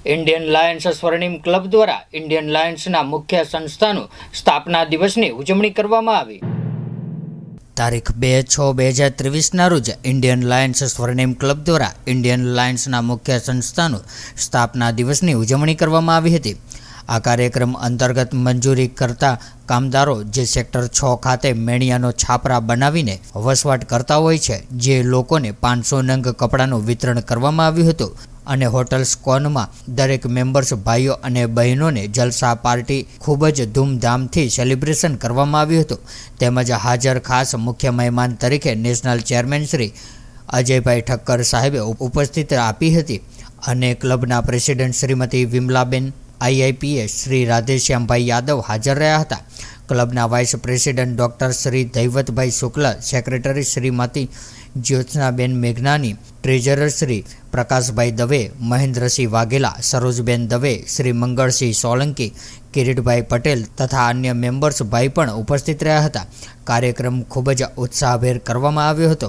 Indian Lions Swarnim club द्वारा Indian लायन्सना मुख्य संस्थाનું સ્થાપના દિવસની ઉજવણી કરવામાં આવી। તારીખ 2/6/2023 રોજ इंडियन लायन्स स्वर्णिम क्लब द्वारा इंडियन लायन्सना मुख्य संस्थाનું સ્થાપના દિવસની ઉજવણી કરવામાં આવી હતી। आ कार्यक्रम अंतर्गत मंजूरी करता कामदारों जे सेक्टर 6 खाते मेणियानो छापरा बनावीने वसवाट करता होय छे जे लोकोने 500 नंग कपड़ानुं वितरण करवामां आव्युं हतुं अने होटल स्कोन में दरेक मेम्बर्स भाईओ अने बहनों जलसा पार्टी खूब ज धूमधामथी सेलिब्रेशन करवामां आव्युं हतुं। तेमज हाजर खास मुख्य मेहमान तरीके नेशनल चेरमेन श्री अजयभाई ठक्कर साहेबे उपस्थित आपी हती अने क्लबना प्रेसिडेंट श्रीमती विमलाबेन IIPS श्री राधेश्याम भाई यादव हाजर रहा था। क्लबना vice president doctor Shri Daivatbhai Shukla, secretary Shrimati Jyotsnaben मेघनानी, ट्रेजरर श्री प्रकाशभाई दवे, महेंद्रसिंह वाघेला, सरोजबेन दवे, श्री मंगलसिंह सोलंकी, किरीटभाई पटेल तथा अन्य मेम्बर्स भाई पण उपस्थित रहा था। कार्यक्रम खूब ज उत्साहभेर करवामां आव्यो हतो।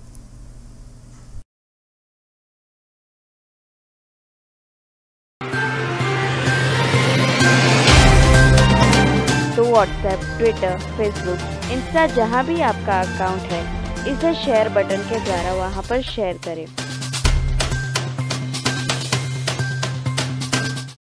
तो व्हाट्सएप, ट्विटर, फेसबुक, इंस्टा जहाँ भी आपका अकाउंट है, इसे शेयर बटन के द्वारा वहाँ पर शेयर करें।